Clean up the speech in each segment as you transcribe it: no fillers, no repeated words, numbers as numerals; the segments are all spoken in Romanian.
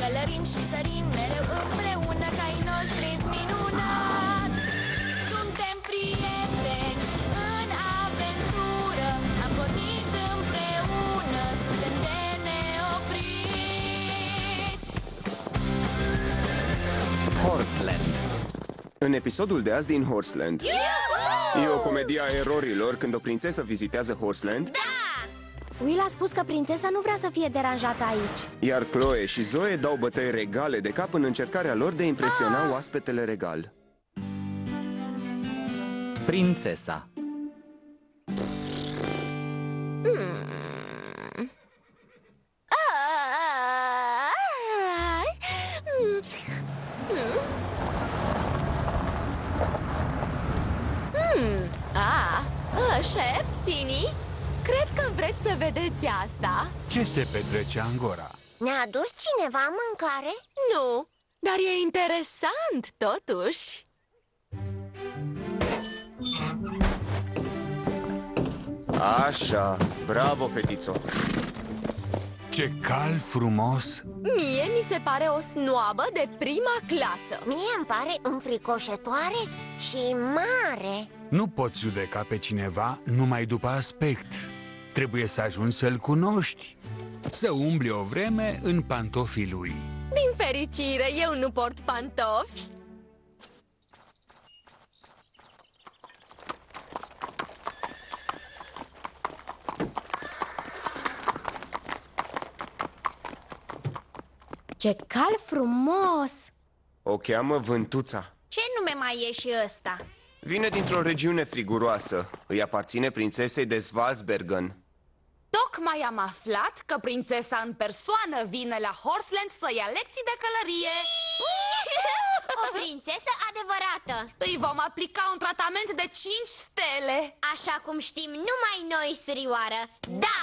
Călărim și sărim mereu împreună, ca ai noștri minunat. Suntem prieteni în aventură, am pornit împreună, suntem de neoprit. Horseland. În episodul de azi din Horseland. E o comedie a erorilor când o prințesă vizitează Horseland. Da! Will a spus că prințesa nu vrea să fie deranjată aici. Iar Chloe și Zoe dau bătăi regale de cap în încercarea lor de a impresiona oaspetele regal. Prințesa. Șef, Tini, cred că vreți să vedeți asta. Ce se petrece Angora? Ne-a adus cineva mâncare? Nu, dar e interesant, totuși. Așa, bravo, fetițo. Ce cal frumos! Mie mi se pare o snoabă de prima clasă. Mie îmi pare înfricoșătoare și mare. Nu poți judeca pe cineva numai după aspect. Trebuie să ajungi să-l cunoști, să umbli o vreme în pantofii lui. Din fericire, eu nu port pantofi. Ce cal frumos! O cheamă Vântuța. Ce nume mai e și ăsta? Vine dintr-o regiune friguroasă. Îi aparține prințesei de Svalsbergen. Tocmai am aflat că prințesa în persoană vine la Horseland să ia lecții de călărie. O prințesă adevărată. Îi vom aplica un tratament de 5 stele. Așa cum știm numai noi, surioară. Da!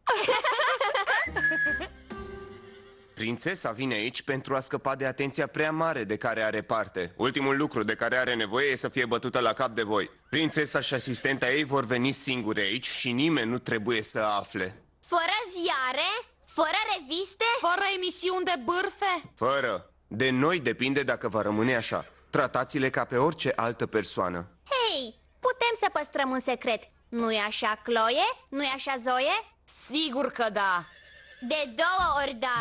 Prințesa vine aici pentru a scăpa de atenția prea mare de care are parte. Ultimul lucru de care are nevoie e să fie bătută la cap de voi. Prințesa și asistenta ei vor veni singuri aici și nimeni nu trebuie să afle. Fără ziare, fără reviste. Fără emisiuni de bârfe. Fără. De noi depinde dacă va rămâne așa. Tratați-le ca pe orice altă persoană. Hei, putem să păstrăm un secret. Nu-i așa, Chloe? Nu-i așa, Zoe? Sigur că da. De 2 ori da.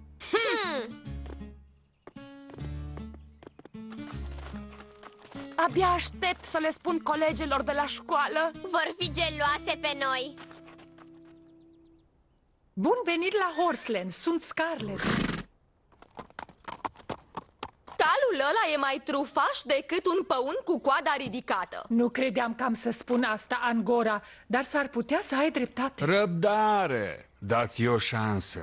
Abia aștept să le spun colegilor de la școală. Vor fi geloase pe noi. Bun venit la Horseland, sunt Scarlett. Calul ăla e mai trufaș decât un păun cu coada ridicată. Nu credeam că am să spun asta, Angora, dar s-ar putea să ai dreptate. Răbdare! Dați-i o șansă.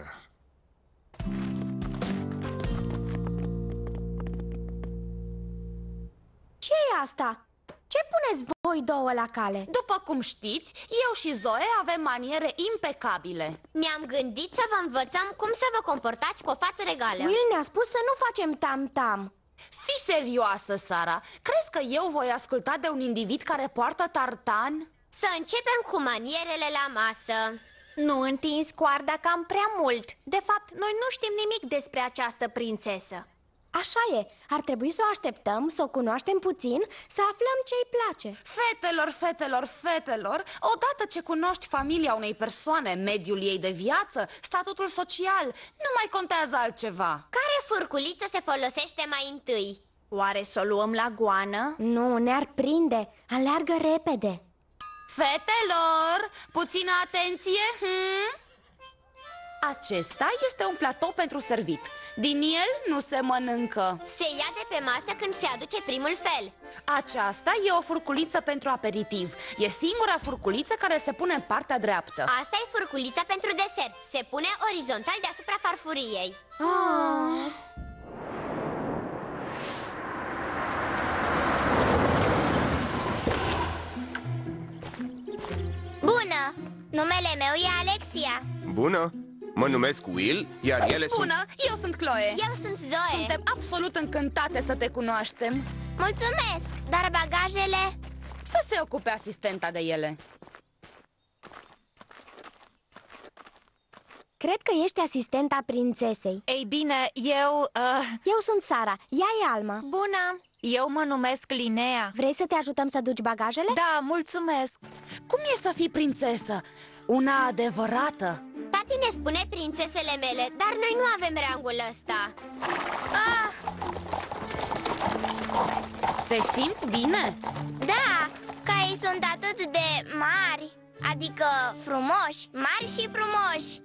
Ce e asta? Ce puneți voi două la cale? După cum știți, eu și Zoe avem maniere impecabile. Ne-am gândit să vă învățăm cum să vă comportați cu o față regală. Will ne-a spus să nu facem tam-tam. Fii serioasă, Sara. Crezi că eu voi asculta de un individ care poartă tartan? Să începem cu manierele la masă. Nu întinzi coarda cam prea mult. De fapt, noi nu știm nimic despre această prințesă. Așa e, ar trebui să o așteptăm, să o cunoaștem puțin, să aflăm ce-i place. Fetelor, odată ce cunoști familia unei persoane, mediul ei de viață, statutul social, nu mai contează altceva. Care furculiță se folosește mai întâi? Oare să o luăm la goană? Nu, ne-ar prinde, aleargă repede. Fetelor, puțină atenție. Acesta este un platou pentru servit. Din el nu se mănâncă. Se ia de pe masă când se aduce primul fel. Aceasta e o furculiță pentru aperitiv. E singura furculiță care se pune în partea dreaptă. Asta e furculița pentru desert. Se pune orizontal deasupra farfuriei. Bună! Numele meu e Alexia. Bună! Mă numesc Will, iar ele sunt... Bună, eu sunt Chloe. Eu sunt Zoe. Suntem absolut încântate să te cunoaștem. Mulțumesc, dar bagajele... Să se ocupe asistenta de ele. Cred că ești asistenta prințesei. Ei bine, eu... Eu sunt Sara, ea e Alma. Bună! Eu mă numesc Linnea. Vrei să te ajutăm să duci bagajele? Da, mulțumesc. Cum e să fii prințesă? Una adevărată? Tati ne spune prințesele mele, dar noi nu avem rangul ăsta. Te simți bine? Da, că ei sunt atât de mari. Adică frumoși, mari și frumoși.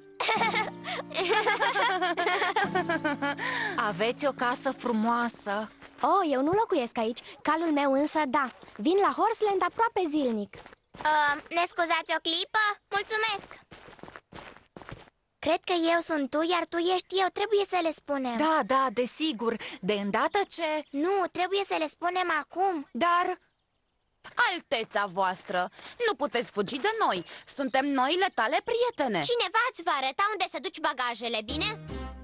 Aveți o casă frumoasă. Oh, eu nu locuiesc aici, calul meu însă da. Vin la Horseland aproape zilnic. Ne scuzați o clipă? Mulțumesc. Cred că eu sunt tu, iar tu ești eu, trebuie să le spunem. Da, da, desigur. De îndată ce... Nu, trebuie să le spunem acum. Dar... Alteța voastră, nu puteți fugi de noi. Suntem noile tale prietene. Cineva îți va arăta unde să duci bagajele, bine?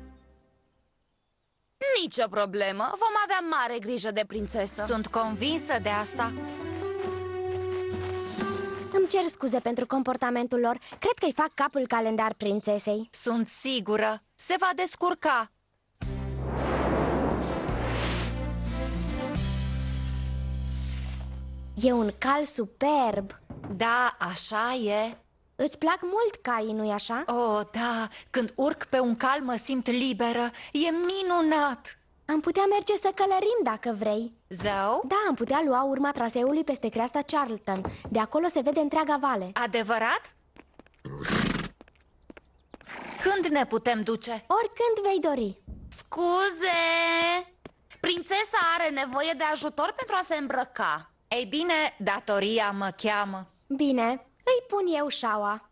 Nicio problemă, vom avea mare grijă de prințesă. Sunt convinsă de asta. Îmi cer scuze pentru comportamentul lor. Cred că îi fac capul calendar prințesei. Sunt sigură. Se va descurca. E un cal superb. Da, așa e. Îți plac mult caii, nu-i așa? Oh, da, când urc pe un cal mă simt liberă. E minunat. Am putea merge să călărim dacă vrei. Zău? Da, am putea lua urma traseului peste creasta Charlton. De acolo se vede întreaga vale. Adevărat? Când ne putem duce? Oricând vei dori. Scuze! Prințesa are nevoie de ajutor pentru a se îmbrăca. Ei bine, datoria mă cheamă. Bine, îi pun eu șaua.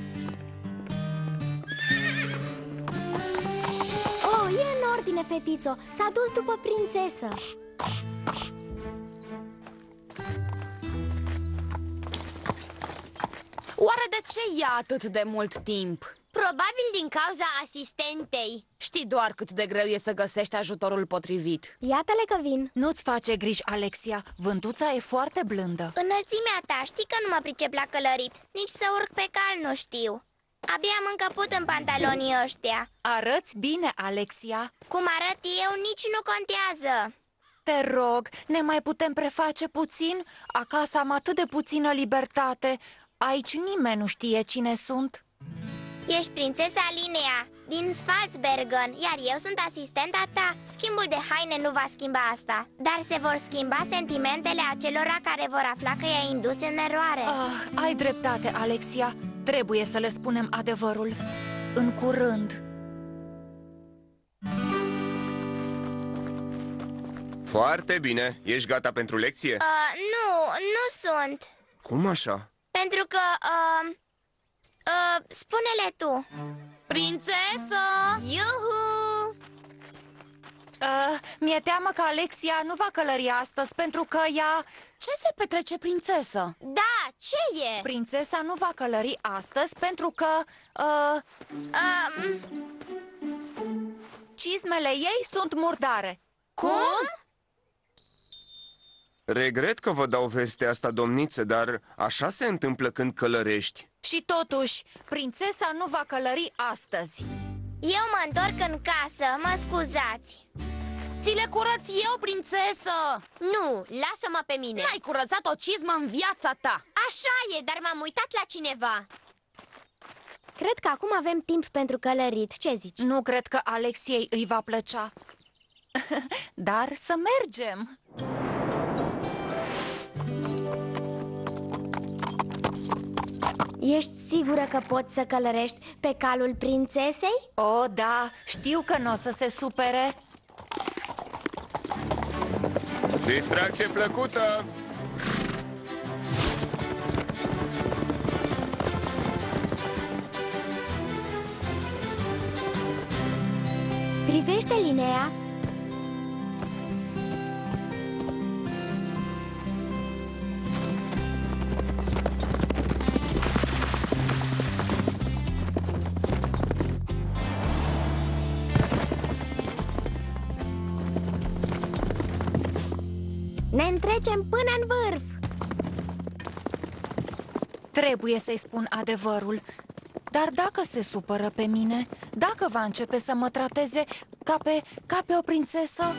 Oh, e în ordine, fetițo. S-a dus după prințesă. Oare de ce ia atât de mult timp? Probabil din cauza asistentei. Știi doar cât de greu e să găsești ajutorul potrivit. Iată-le că vin. Nu-ți face griji, Alexia. Vântuța e foarte blândă. Înălțimea ta, știi că nu mă pricep la călărit. Nici să urc pe cal nu știu. Abia am încăput în pantalonii ăștia. Arăți bine, Alexia. Cum arăt eu, nici nu contează. Te rog, ne mai putem preface puțin? Acasă am atât de puțină libertate. Aici nimeni nu știe cine sunt. Ești prințesa Linnea, din Svalzbergen, iar eu sunt asistenta ta. Schimbul de haine nu va schimba asta, dar se vor schimba sentimentele acelora care vor afla că i-ai indus în eroare. Ai dreptate, Alexia. Trebuie să le spunem adevărul. În curând. Foarte bine. Ești gata pentru lecție? Nu sunt. Cum așa? Pentru că, spune-le tu. Prințesă! Iuhu! Mi-e teamă că Alexia nu va călări astăzi pentru că ea... Ce se petrece, prințesă? Da, ce e? Prințesa nu va călări astăzi pentru că... cizmele ei sunt murdare. Cum? Regret că vă dau vestea asta, domnițe, dar așa se întâmplă când călărești. Și totuși, prințesa nu va călări astăzi. Eu mă întorc în casă, mă scuzați. Ți le curăț eu, prințesă! Nu, lasă-mă pe mine. N-ai curățat o cizmă în viața ta. Așa e, dar m-am uitat la cineva. Cred că acum avem timp pentru călărit, ce zici? Nu cred că Alexiei îi va plăcea. Dar să mergem. Ești sigură că poți să călărești pe calul prințesei? O, da, știu că nu o să se supere. Distracție plăcută! Privește, Linnea. Ne întrecem până în vârf. Trebuie să-i spun adevărul. Dar dacă se supără pe mine, dacă va începe să mă trateze ca pe o prințesă?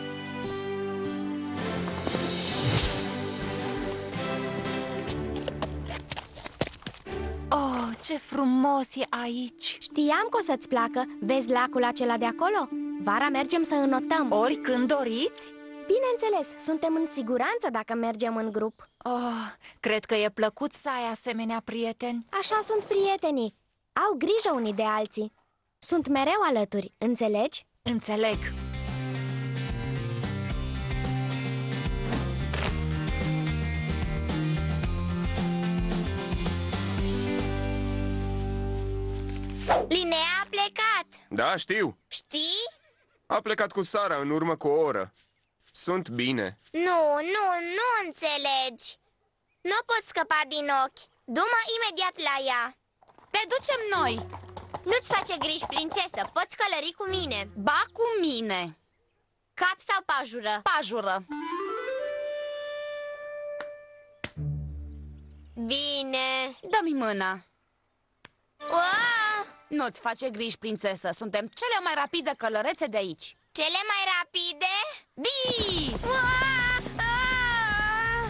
Oh, ce frumos e aici! Știam că o să-ți placă. Vezi lacul acela de acolo? Vara mergem să înotăm. Oricând doriți? Bineînțeles, suntem în siguranță dacă mergem în grup. Oh, cred că e plăcut să ai asemenea prieteni. Așa sunt prietenii. Au grijă unii de alții. Sunt mereu alături, înțelegi? Înțeleg. Linnea a plecat. Da, știu. Știi? A plecat cu Sara în urmă cu o oră. Sunt bine. Nu înțelegi. Nu pot scăpa din ochi. Du-mă imediat la ea. Te ducem noi. Nu-ți face griji, prințesă, poți călări cu mine. Ba cu mine. Cap sau pajură? Pajură. Bine. Dă-mi mâna. Uaa! Nu-ți face griji, prințesă. Suntem cele mai rapide călărețe de aici. Cele mai rapide? Di! Uaa! Ah!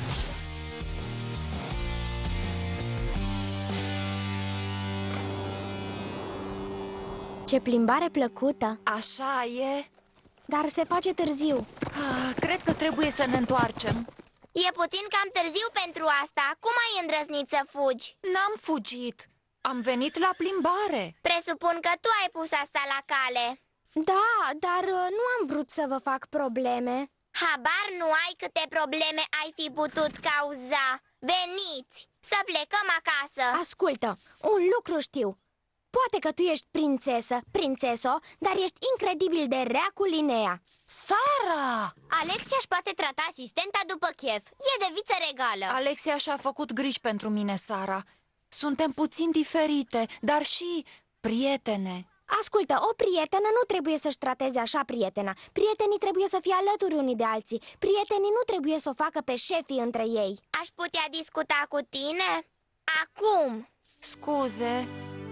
Ce plimbare plăcută. Așa e. Dar se face târziu. Cred că trebuie să ne întoarcem. E puțin cam târziu pentru asta. Cum ai îndrăznit să fugi? N-am fugit. Am venit la plimbare. Presupun că tu ai pus asta la cale. Da, dar nu am vrut să vă fac probleme. Habar nu ai câte probleme ai fi putut cauza. Veniți, să plecăm acasă. Ascultă, un lucru știu. Poate că tu ești prințeso, dar ești incredibil de rea cu Linnea. Sara! Alexia își poate trata asistenta după chef. E de viță regală. Alexia și-a făcut griji pentru mine, Sara. Suntem puțin diferite, dar și prietene. Ascultă, o prietenă nu trebuie să-și trateze așa prietena. Prietenii trebuie să fie alături unii de alții. Prietenii nu trebuie să o facă pe șefii între ei. Aș putea discuta cu tine? Acum! Scuze.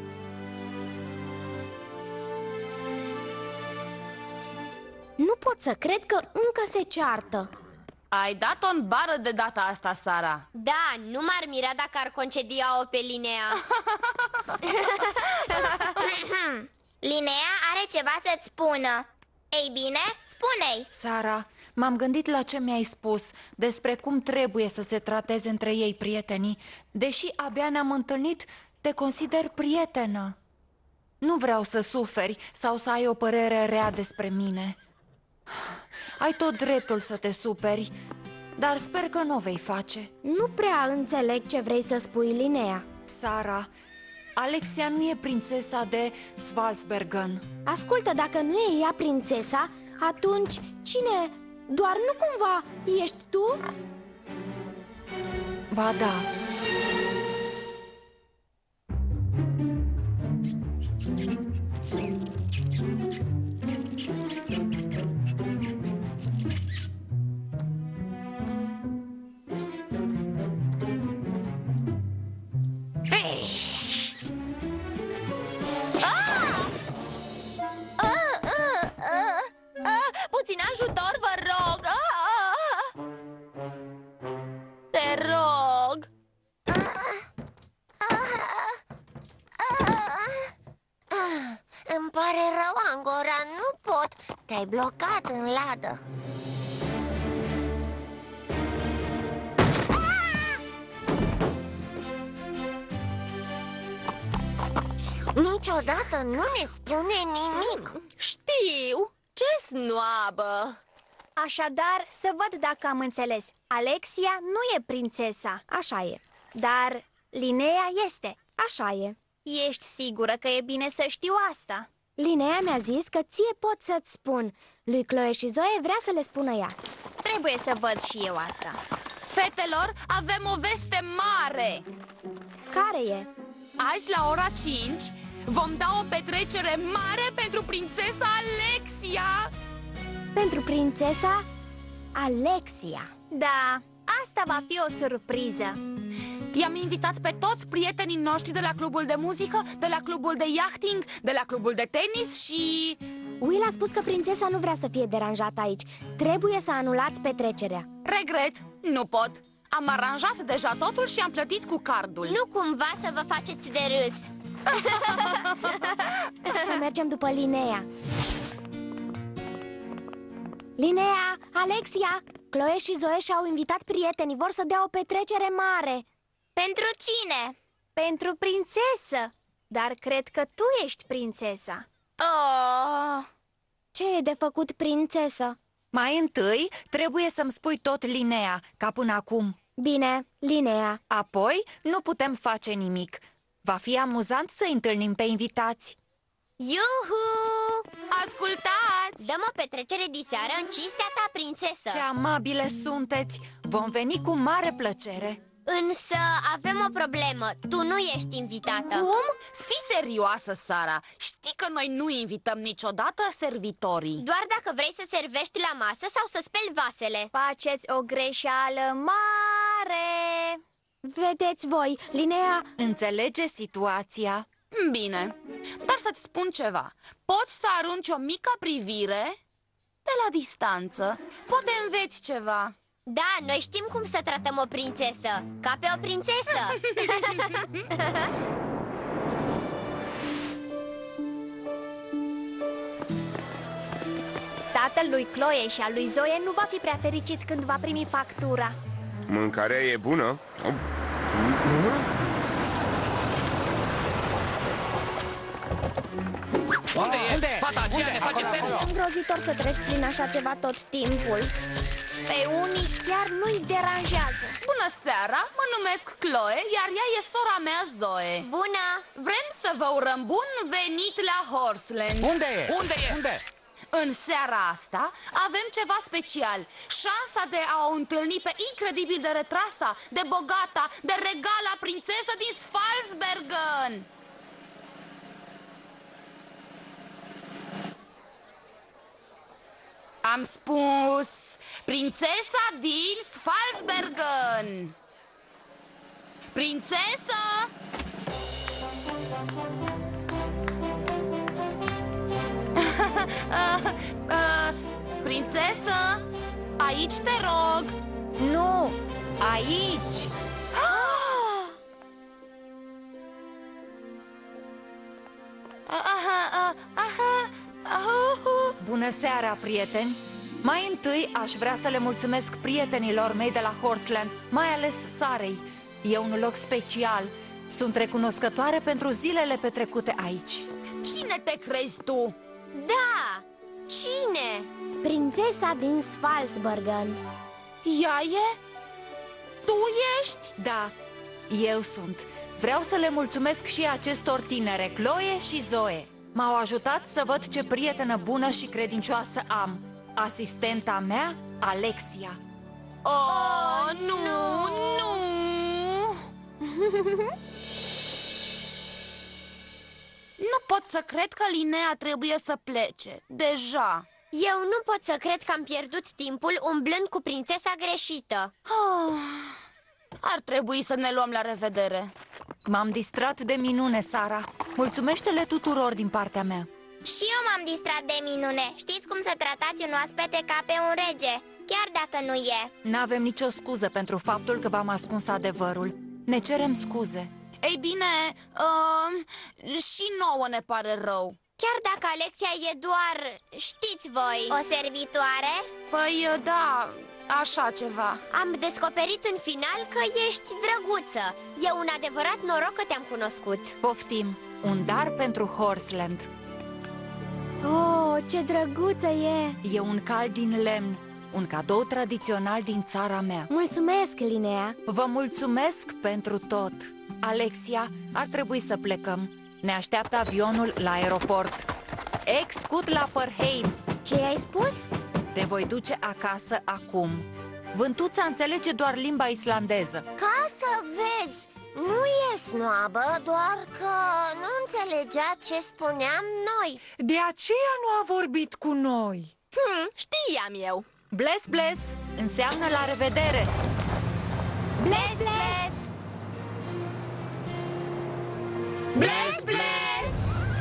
Nu pot să cred că încă se ceartă. Ai dat-o în bară de data asta, Sara. Da, nu m-ar mira dacă ar concedia-o pe Linnea. Linnea are ceva să-ți spună. Ei bine, spune-i. Sara, m-am gândit la ce mi-ai spus despre cum trebuie să se trateze între ei prietenii. Deși abia ne-am întâlnit, te consider prietenă. Nu vreau să suferi sau să ai o părere rea despre mine. Ai tot dreptul să te superi, dar sper că nu o vei face. Nu prea înțeleg ce vrei să spui, Linnea. Sara, Alexia nu e prințesa de Svalsbergen. Ascultă, dacă nu e ea prințesa, atunci cine? Doar nu cumva ești tu? Ba da. Puțin ajutor, vă rog! Te rog! Îmi pare rău, Angora, nu pot. Te-ai blocat în ladă. Niciodată nu ne spune nimic. Știu! Ce snoabă! Așadar, să văd dacă am înțeles. Alexia nu e prințesa. Așa e, Dar Linnea este. așa e. Ești sigură că e bine să știu asta? Linnea mi-a zis că ție pot să-ți spun. Lui Chloe și Zoe vrea să le spună ea. Trebuie să văd și eu asta. Fetelor, avem o veste mare. Care e? Azi, la ora 5, vom da o petrecere mare pentru prințesa Alexia. Pentru prințesa Alexia. Da, asta va fi o surpriză. I-am invitat pe toți prietenii noștri de la clubul de muzică, de la clubul de yachting, de la clubul de tenis și... Will a spus că prințesa nu vrea să fie deranjată aici. Trebuie să anulați petrecerea. Regret, nu pot. Am aranjat deja totul și am plătit cu cardul. Nu cumva să vă faceți de râs. Să mergem după Linnea. Linnea, Alexia, Chloe și Zoe și-au invitat prietenii. Vor să dea o petrecere mare. Pentru cine? Pentru prințesă. Dar cred că tu ești prințesa. Oh. Ce e de făcut, prințesă? Mai întâi trebuie să-mi spui tot, Linnea, ca până acum. Bine, Linnea. Apoi nu putem face nimic. Va fi amuzant să întâlnim pe invitați. Iuhu! Ascultați! Dăm o petrecere diseară în cinstea ta, prințesă. Ce amabile sunteți! Vom veni cu mare plăcere. Însă avem o problemă. Tu nu ești invitată. Cum? Fii serioasă, Sara. Știi că noi nu invităm niciodată servitorii. Doar dacă vrei să servești la masă sau să speli vasele. Faceți o greșeală mare. Vedeți voi, Linnea... Înțelege situația. Bine, dar să-ți spun ceva. Poți să arunci o mică privire de la distanță. Poate înveți ceva. Da, noi știm cum să tratăm o prințesă. Ca pe o prințesă. Tatăl lui Chloe și al lui Zoe nu va fi prea fericit când va primi factura. Mâncarea e bună? Unde e? Fata aceea ne face semn. Îngrozitor să treci prin așa ceva tot timpul. Pe unii chiar nu-i deranjează. Bună seara, mă numesc Chloe, iar ea e sora mea Zoe. Bună! Vrem să vă urăm bun venit la Horseland. Unde e? Unde e? Unde? În seara asta avem ceva special. Șansa de a o întâlni pe incredibil de retrasa, de bogata, de regala prințesă din Svalsbergen. Am spus prințesa din Svalsbergen. Prințesă! Prințesă, aici te rog. Nu, aici. Bună seara, prieteni! Mai întâi aș vrea să le mulțumesc prietenilor mei de la Horseland, mai ales Sarei. E un loc special. Sunt recunoscătoare pentru zilele petrecute aici. Cine te crezi tu? Da! Cine? Prințesa din Svalsbergen. Ea e? Tu ești? Da, eu sunt. Vreau să le mulțumesc și acestor tinere, Chloe și Zoe. M-au ajutat să văd ce prietenă bună și credincioasă am. Asistenta mea, Alexia. Oh, nu, nu! Nu pot să cred că Linnea trebuie să plece. Deja. Eu nu pot să cred că am pierdut timpul umblând cu prințesa greșită. Ar trebui să ne luăm la revedere. M-am distrat de minune, Sara. Mulțumește-le tuturor din partea mea. Și eu m-am distrat de minune. Știți cum să tratați un oaspete ca pe un rege, chiar dacă nu e. N-avem nicio scuză pentru faptul că v-am ascuns adevărul. Ne cerem scuze. Ei bine, și nouă ne pare rău. Chiar dacă Alexia e doar, știți voi, o servitoare? Păi da, așa ceva. Am descoperit în final că ești drăguță. E un adevărat noroc că te-am cunoscut. Poftim, un dar pentru Horseland. Oh, ce drăguță e! E un cal din lemn, un cadou tradițional din țara mea. Mulțumesc, Linnea! Vă mulțumesc pentru tot. Alexia, ar trebui să plecăm. Ne așteaptă avionul la aeroport. Excut la Părheim. Ce i-ai spus? Te voi duce acasă acum. Vântuța înțelege doar limba islandeză. Ca să vezi, nu e snoabă, doar că nu înțelegea ce spuneam noi. De aceea nu a vorbit cu noi. Știam eu. Bless, bless înseamnă la revedere. Bless, bless! Bless, bless!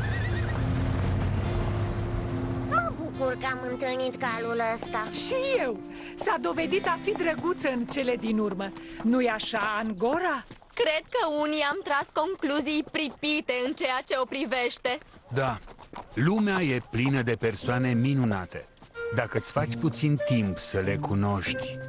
Mă bucur că am întâlnit calul ăsta. Și eu! S-a dovedit a fi drăguț în cele din urmă. Nu-i așa, Angora? Cred că unii am tras concluzii pripite în ceea ce o privește. Da, lumea e plină de persoane minunate. Dacă îți faci puțin timp să le cunoști.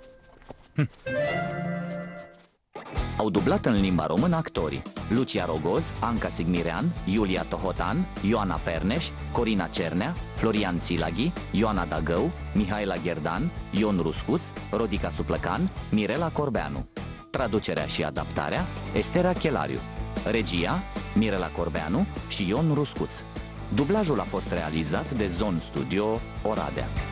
Au dublat în limba română actorii Lucia Rogoz, Anca Sigmirean, Iulia Tohotan, Ioana Perneș, Corina Cernea, Florian Silaghi, Ioana Dagău, Mihaela Gherdan, Ion Ruscuț, Rodica Suplăcan, Mirela Corbeanu. Traducerea și adaptarea Estera Chelariu. Regia Mirela Corbeanu și Ion Ruscuț. Dublajul a fost realizat de Zone Studio Oradea.